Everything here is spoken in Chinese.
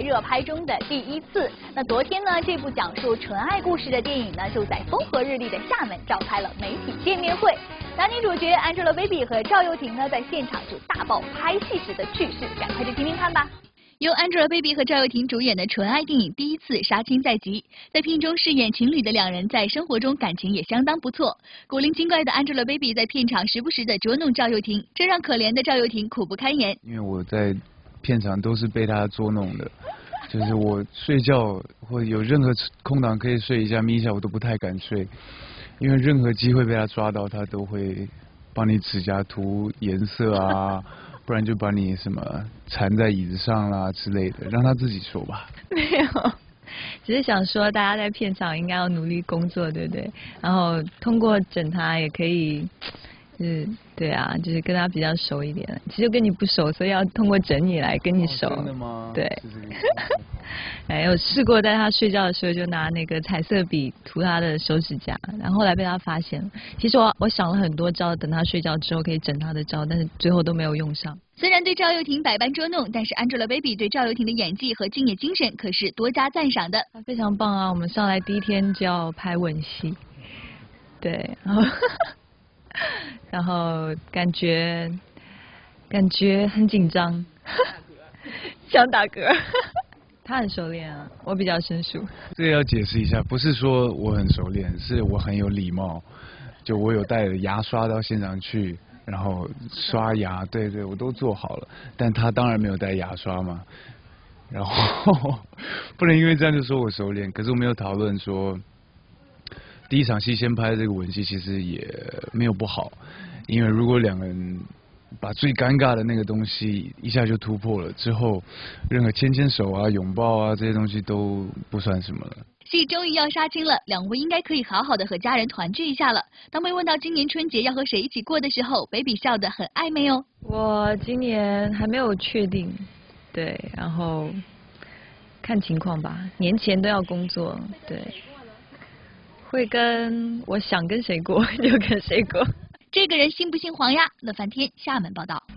热拍中的第一次。那昨天呢，这部讲述纯爱故事的电影呢，就在风和日丽的厦门召开了媒体见面会。男女主角 Angelababy 和赵又廷呢，在现场就大爆拍戏时的趣事，赶快去听听看吧。由 Angelababy 和赵又廷主演的纯爱电影《第一次》杀青在即，在片中饰演情侣的两人在生活中感情也相当不错。古灵精怪的 Angelababy 在片场时不时的捉弄赵又廷，这让可怜的赵又廷苦不堪言。 因为我在片场都是被他捉弄的，就是我睡觉或有任何空档可以睡一下眯一下，我都不太敢睡，因为任何机会被他抓到，他都会帮你指甲涂颜色啊。不然就把你什么缠在椅子上啦之类的，让他自己说吧。 没有，只是想说大家在片场应该要努力工作，对不对？然后通过整他也可以，对啊，就是跟他比较熟一点。其实跟你不熟，所以要通过整你来跟你熟。 真的吗？ 对。哎，有试过在他睡觉的时候就拿那个彩色笔涂他的手指甲，然后后来被他发现了。其实我想了很多招，等他睡觉之后可以整他的招，但是最后都没有用上。 虽然对赵又廷百般捉弄，但是 Angelababy 对赵又廷的演技和敬业精神可是多加赞赏的。 非常棒啊！我们上来第一天就要拍吻戏，对，然后感觉很紧张，想打嗝。他很熟练啊，我比较生疏。 这个要解释一下，不是说我很熟练，是我很有礼貌。就我有带牙刷到现场去，然后刷牙，对，我都做好了。但他当然没有带牙刷嘛，然后不能因为这样就说我熟练。可是我们有讨论说，第一场戏先拍这个吻戏，其实也没有不好，因为如果两个人把最尴尬的那个东西一下就突破了之后，任何牵牵手啊、拥抱啊这些东西都不算什么了。 戏终于要杀青了，两位应该可以好好的和家人团聚一下了。当被问到今年春节要和谁一起过的时候 ，Baby 笑得很暧昧哦。 我今年还没有确定，对，然后看情况吧。年前都要工作，对，会跟我想跟谁过就跟谁过。 这个人姓不姓黄呀？乐翻天厦门报道。